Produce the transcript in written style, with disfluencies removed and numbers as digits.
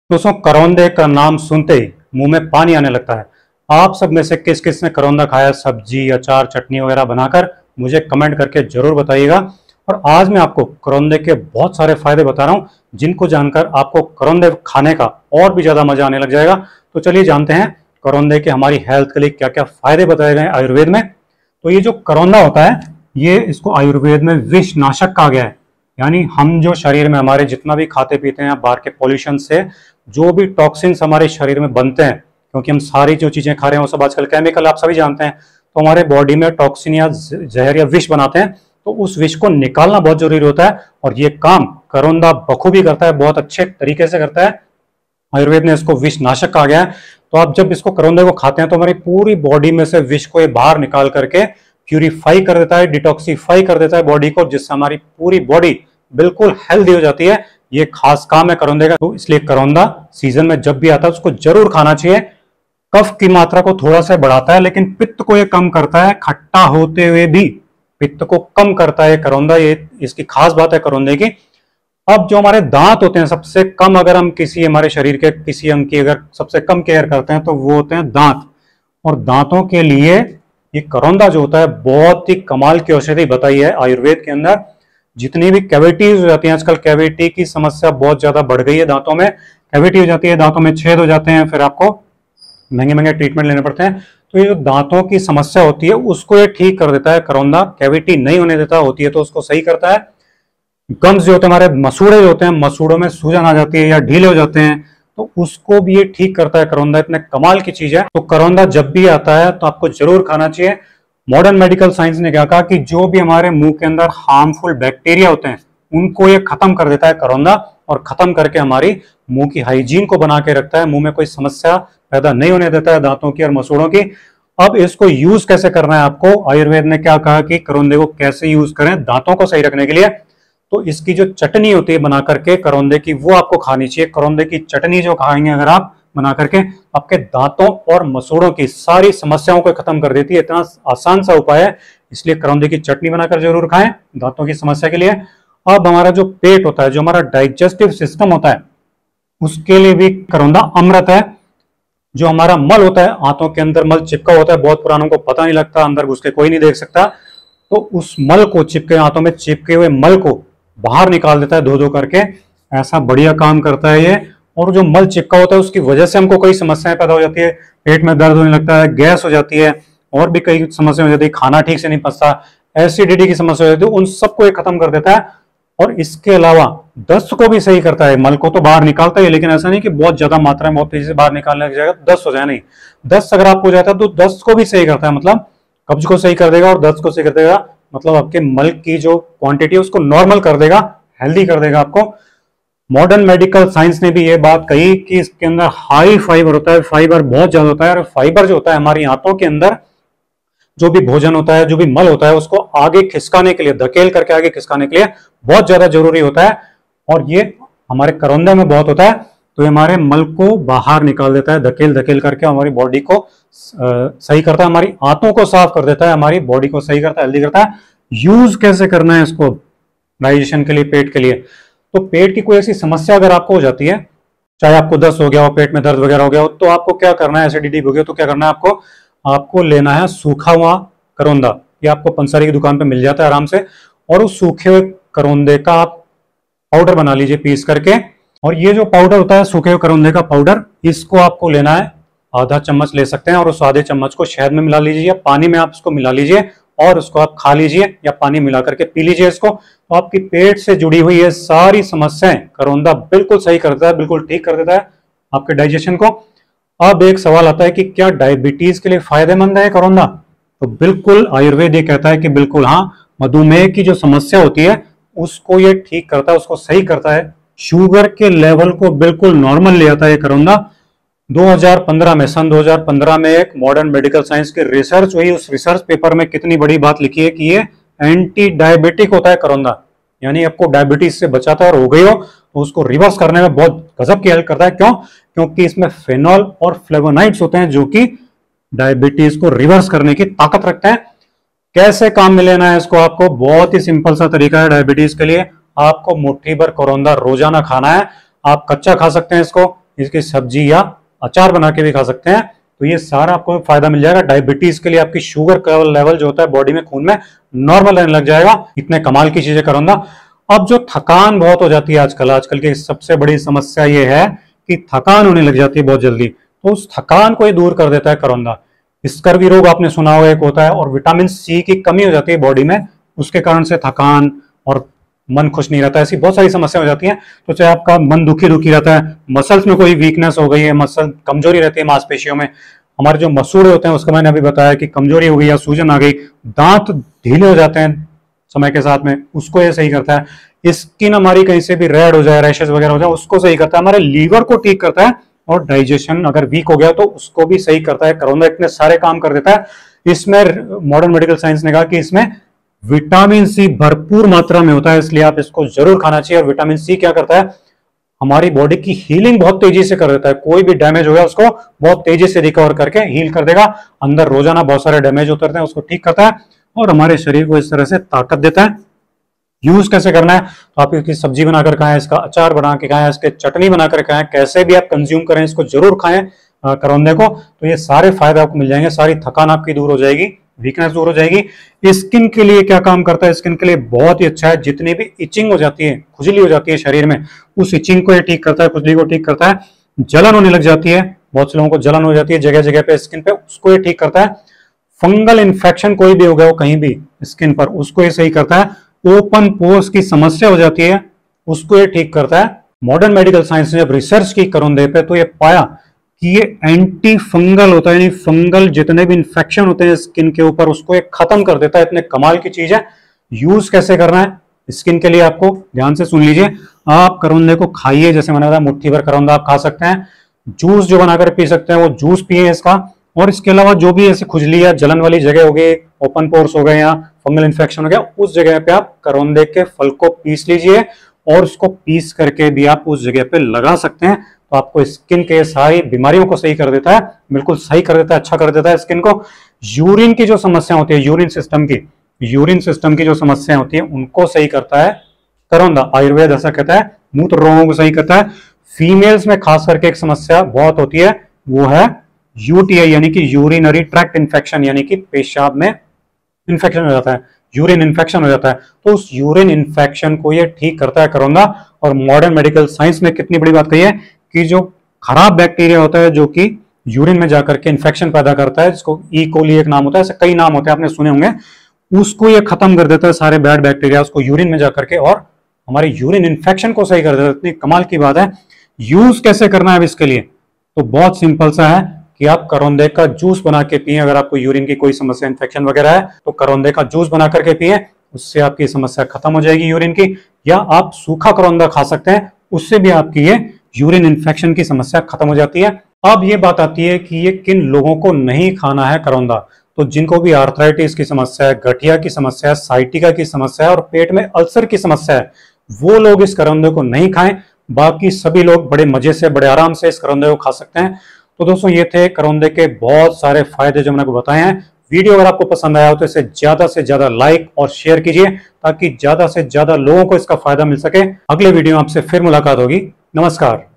दोस्तों, करौंदे का नाम सुनते ही मुंह में पानी आने लगता है। आप सब में से किस किस ने करौंदा खाया, सब्जी, अचार, चटनी वगैरह बनाकर? मुझे कमेंट करके जरूर बताइएगा। और आज मैं आपको करौंदे के बहुत सारे फायदे बता रहा हूं, जिनको जानकर आपको करौंदे खाने का और भी ज्यादा मजा आने लग जाएगा। तो चलिए जानते हैं करौंदे के हमारी हेल्थ के लिए क्या क्या फायदे बताए गए हैं आयुर्वेद में। तो ये जो करौंदा होता है, ये इसको आयुर्वेद में विष नाशक कहा गया है। यानी हम जो शरीर में हमारे जितना भी खाते पीते हैं, बाहर के पॉल्यूशन से जो भी टॉक्सिन्स हमारे शरीर में बनते हैं, क्योंकि हम सारी जो चीजें खा रहे हैं वो सब आजकल केमिकल आप सभी जानते हैं, तो हमारे बॉडी में टॉक्सिन या जहर या विष बनाते हैं। तो उस विष को निकालना बहुत जरूरी होता है, और ये काम करौंदा बखूबी करता है, बहुत अच्छे तरीके से करता है। आयुर्वेद ने इसको विष नाशक कहा गया है। तो आप जब इसको करौंदे को खाते हैं तो हमारी पूरी बॉडी में से विष को ये बाहर निकाल करके प्यूरिफाई कर देता है, डिटॉक्सिफाई कर देता है बॉडी को, जिससे हमारी पूरी बॉडी बिल्कुल हेल्दी हो जाती है। ये खास काम है करौंदे का। तो इसलिए करौंदा सीजन में जब भी आता है उसको जरूर खाना चाहिए। कफ की मात्रा को थोड़ा सा बढ़ाता है, लेकिन पित्त को ये कम करता है। खट्टा होते हुए भी पित्त को कम करता है करौंदा, ये इसकी खास बात है करौंदे की। अब जो हमारे दांत होते हैं, सबसे कम अगर हम किसी हमारे शरीर के किसी अंग की अगर सबसे कम केयर करते हैं तो वो होते हैं दांत। और दांतों के लिए ये करौंदा जो होता है बहुत ही कमाल की औषधि बताई है आयुर्वेद के अंदर। जितनी भी कैविटीज हो जाती हैं, आजकल कैविटी की समस्या बहुत ज्यादा बढ़ गई है, दांतों में कैविटी हो जाती है, दांतों में छेद हो जाते हैं, फिर आपको महंगे महंगे ट्रीटमेंट लेने पड़ते हैं। तो ये जो दांतों की समस्या होती है उसको ये ठीक कर देता है करौंदा। कैविटी नहीं होने देता, होती है तो उसको सही करता है। गम्स जो होते हैं, हमारे मसूड़े जो होते हैं, मसूड़ों में सूजन आ जाती है या ढीले हो जाते हैं, तो उसको भी ये ठीक करता है करौंदा। इतने कमाल की चीज है। तो करौंदा जब भी आता है तो आपको जरूर खाना चाहिए। मॉडर्न मेडिकल साइंस ने क्या कहा कि जो भी हमारे मुंह के अंदर हार्मफुल बैक्टीरिया होते हैं उनको ये खत्म कर देता है करौंदा, और खत्म करके हमारी मुंह की हाइजीन को बना के रखता है। मुंह में कोई समस्या पैदा नहीं होने देता है दांतों की और मसूड़ों की। अब इसको यूज कैसे करना है आपको, आयुर्वेद ने क्या कहा कि करौंदे को कैसे यूज करें दांतों को सही रखने के लिए। तो इसकी जो चटनी होती है बना करके करौंदे की, वो आपको खानी चाहिए। करौंदे की चटनी जो खाएंगे अगर आप बना करके, आपके दांतों और मसूड़ों की सारी समस्याओं को खत्म कर देती है। इतना आसान सा उपाय है, इसलिए करौंदे की चटनी बनाकर जरूर खाएं दांतों की समस्या के लिए। अब हमारा जो पेट होता है, जो हमारा डाइजेस्टिव सिस्टम होता है, उसके लिए भी करौंदा अमृत है। जो हमारा मल होता है, आंतों के अंदर मल चिपका होता है, बहुत पुरानों को पता नहीं लगता, अंदर घुस के कोई नहीं देख सकता, तो उस मल को चिपके आंतों में चिपके हुए मल को बाहर निकाल देता है धो धो करके। ऐसा बढ़िया काम करता है ये। और जो मल चिपका होता है उसकी वजह से हमको कई समस्याएं पैदा हो जाती है, पेट में दर्द होने लगता है, गैस हो जाती है, और भी कई समस्या हो जाती है, खाना ठीक से नहीं पचता, एसिडिटी की समस्या हो जाती है, उन सबको ये खत्म कर देता है। और इसके अलावा दस्त को भी सही करता है। मल को तो बाहर निकालता है, लेकिन ऐसा नहीं कि बहुत ज्यादा मात्रा में बहुत तेजी से बाहर निकालने लग जाएगा दस्त हो जाए, नहीं। दस्त अगर आपको हो जाता है तो दस्त को भी सही करता है, मतलब कब्ज को सही कर देगा और दस्त को सही कर देगा। मतलब आपके मल की जो क्वांटिटी है उसको नॉर्मल कर देगा, हेल्दी कर देगा आपको। मॉडर्न मेडिकल साइंस ने भी ये बात कही कि इसके अंदर हाई फाइबर होता है, फाइबर बहुत ज्यादा होता है। और फाइबर जो होता है हमारी आंतों के अंदर जो भी भोजन होता है, जो भी मल होता है, उसको आगे खिसकाने के लिए, धकेल करके आगे खिसकाने के लिए बहुत ज्यादा जरूरी होता है। और ये हमारे करौंदे में बहुत होता है। तो ये हमारे मल को बाहर निकाल देता है, धकेल धकेल करके हमारी बॉडी को सही करता है, हमारी आंतों को साफ कर देता है, हमारी बॉडी को सही करता है, हेल्दी करता है। यूज कैसे करना है इसको डाइजेशन के लिए, पेट के लिए? तो पेट की कोई ऐसी समस्या अगर आपको हो जाती है, चाहे आपको दस्त हो गया हो, पेट में दर्द वगैरह हो गया हो, तो आपको क्या करना है, एसिडिटी हो गया तो क्या करना है आपको? आपको लेना है सूखा हुआ करौंदा। ये आपको पंसारी की दुकान पे मिल जाता है आराम से। और उस सूखे हुए करौंदे का आप पाउडर बना लीजिए पीस करके। और ये जो पाउडर होता है सूखे हुए करौंदे का पाउडर, इसको आपको लेना है, आधा चम्मच ले सकते हैं, और उस आधे चम्मच को शहद में मिला लीजिए, पानी में आप इसको मिला लीजिए, और उसको आप खा लीजिए या पानी मिला करके पी लीजिए इसको। तो आपकी पेट से जुड़ी हुई ये सारी समस्याएं करौंदा बिल्कुल सही कर देता है, बिल्कुल ठीक कर देता है आपके डाइजेशन को। अब एक सवाल आता है कि क्या डायबिटीज के लिए फायदेमंद है करौंदा? तो बिल्कुल आयुर्वेद ये कहता है कि बिल्कुल हाँ। मधुमेह की जो समस्या होती है उसको ये ठीक करता है, उसको सही करता है। शुगर के लेवल को बिल्कुल नॉर्मल ले आता है करौंदा। 2015 में, सन 2015 में एक मॉडर्न मेडिकल साइंस की रिसर्च हुई। उस रिसर्च पेपर में कितनी बड़ी बात लिखी है कि ये एंटी डायबिटिक होता है करौंदा। यानी आपको डायबिटीज से बचाता है, और हो गई हो तो उसको रिवर्स करने में बहुत गजब की हेल्प करता है। क्यों? क्योंकि इसमें फेनॉल और फ्लेवोनाइड्स होते हैं जो कि डायबिटीज को रिवर्स करने की ताकत रखते हैं। कैसे काम में लेना है इसको? आपको बहुत ही सिंपल सा तरीका है डायबिटीज के लिए। आपको मुट्ठी भर करौंदा रोजाना खाना है। आप कच्चा खा सकते हैं इसको, इसकी सब्जी या अचार बना के भी खा सकते हैं। तो ये सारा आपको फायदा मिल जाएगा। डायबिटीज के लिए आपकी शुगर लेवल जो होता है बॉडी में, खून में नॉर्मल रहने लग जाएगा। इतने कमाल की चीजें करौंदा। अब जो थकान बहुत हो जाती है आजकल की सबसे बड़ी समस्या ये है कि थकान होने लग जाती है बहुत जल्दी, तो उस थकान को ये दूर कर देता है करौंदा। स्कर्वी रोग आपने सुना होगा एक होता है, और विटामिन सी की कमी हो जाती है बॉडी में, उसके कारण से थकान और मन खुश नहीं रहता है, ऐसी बहुत सारी समस्या हो जाती हैं। तो चाहे आपका मन दुखी रहता है, मसल्स में कोई वीकनेस हो गई है, मसल कमजोरी रहती है मांसपेशियों में, हमारे जो मसूड़े होते हैं उसका मैंने अभी बताया कि कमजोरी हो गई या सूजन आ गई, दांत ढीले हो जाते हैं समय के साथ में, उसको ये सही करता है। स्किन हमारी कहीं से भी रेड हो जाए, रैशेस वगैरह हो जाए, उसको सही करता है। हमारे लीवर को ठीक करता है, और डाइजेशन अगर वीक हो गया तो उसको भी सही करता है। करौंदा इतने सारे काम कर देता है। इसमें मॉडर्न मेडिकल साइंस ने कहा कि इसमें विटामिन सी भरपूर मात्रा में होता है, इसलिए आप इसको जरूर खाना चाहिए। और विटामिन सी क्या करता है, हमारी बॉडी की हीलिंग बहुत तेजी से कर देता है। कोई भी डैमेज हो गया उसको बहुत तेजी से रिकवर करके हील कर देगा। अंदर रोजाना बहुत सारे डैमेज उतरते हैं, उसको ठीक करता है और हमारे शरीर को इस तरह से ताकत देता है। यूज कैसे करना है, तो आप इसकी सब्जी बनाकर खाएं, इसका अचार बना के खाएं, इसके चटनी बनाकर खाएं, कैसे भी आप कंज्यूम करें इसको जरूर खाएं करौंदे को। तो ये सारे फायदे आपको मिल जाएंगे, सारी थकान आपकी दूर हो जाएगी, वीकनेस दूर हो जाएगी। स्किन के लिए क्या काम करता है, स्किन के लिए बहुत ही अच्छा है। जितनी भी इचिंग हो जाती है, खुजली हो जाती है शरीर में, उस इचिंग को ये ठीक करता है, खुजली को ठीक करता है। जलन होने लग जाती है, बहुत से लोगों को जलन हो जाती है जगह जगह पे स्किन पे, उसको ये ठीक करता है। फंगल इन्फेक्शन कोई भी हो गया हो कहीं भी स्किन पर, उसको ये सही करता है। ओपन पोर्स की समस्या हो जाती है, उसको ये ठीक करता है। मॉडर्न मेडिकल साइंस ने जब रिसर्च की करौंदे पे तो ये पाया कि ये एंटी फंगल होता है, यानी फंगल जितने भी इंफेक्शन होते हैं स्किन के ऊपर उसको ये खत्म कर देता है। इतने कमाल की चीज है। यूज कैसे करना है स्किन के लिए, आपको ध्यान से सुन लीजिए। आप करौंदे को खाइए, जैसे मैंने बताया मुट्ठी भर करौंदा आप खा सकते हैं। जूस जो बनाकर पी सकते हैं वो जूस पिए इसका। और इसके अलावा जो भी ऐसे खुजली या जलन वाली जगह हो गई, ओपन पोर्स हो गए या फंगल इन्फेक्शन हो गया, उस जगह पे आप करौंदे के फल को पीस लीजिए और उसको पीस करके भी आप उस जगह पे लगा सकते हैं। तो आपको स्किन के सारी बीमारियों को सही कर देता है, बिल्कुल सही कर देता है, अच्छा कर देता है स्किन को। यूरिन की जो समस्या होती है, यूरिन सिस्टम की जो समस्या होती है उनको सही करता है करौंदा। आयुर्वेद ऐसा कहता है, मूत्र रोगों को सही करता है। फीमेल्स में खास करके एक समस्या बहुत होती है, वो है यूटीआई यानी कि यूरिनरी ट्रैक्ट इन्फेक्शन, यानी कि पेशाब में इन्फेक्शन हो जाता है, यूरिन इन्फेक्शन हो जाता है। तो उस यूरिन इन्फेक्शन को ये ठीक करता है करौंदा। और मॉडर्न मेडिकल साइंस ने कितनी बड़ी बात कही है कि जो खराब बैक्टीरिया होता है जो कि यूरिन में जाकर के इन्फेक्शन पैदा करता है, जिसको ई कोली एक नाम होता है, ऐसे कई नाम होते हैं आपने सुने होंगे, उसको ये खत्म कर देता है सारे बैड बैक्टीरिया उसको यूरिन में जाकर के, और हमारे यूरिन इन्फेक्शन को सही कर देता है। इतनी कमाल की बात है। यूज कैसे करना है अब इसके लिए, तो बहुत सिंपल सा है कि आप करौंदे का जूस बना के पिए। अगर आपको यूरिन की कोई समस्या इन्फेक्शन वगैरह है तो करौंदे का जूस बना करके पिए, उससे आपकी समस्या खत्म हो जाएगी यूरिन की। या आप सूखा करौंदा खा सकते हैं, उससे भी आपकी ये यूरिन इन्फेक्शन की समस्या खत्म हो जाती है। अब ये बात आती है कि ये किन लोगों को नहीं खाना है करौंदा। तो जिनको भी आर्थराइटिस की समस्या है, गठिया की समस्या है, साइटिका की समस्या है और पेट में अल्सर की समस्या है, वो लोग इस करौंदे को नहीं खाएं। बाकी सभी लोग बड़े मजे से, बड़े आराम से इस करौंदे को खा सकते हैं। तो दोस्तों ये थे करौंदे के बहुत सारे फायदे जो मैंने आपको बताए हैं। वीडियो अगर आपको पसंद आया हो तो इसे ज्यादा से ज्यादा लाइक और शेयर कीजिए, ताकि ज्यादा से ज्यादा लोगों को इसका फायदा मिल सके। अगले वीडियो में आपसे फिर मुलाकात होगी। नमस्कार।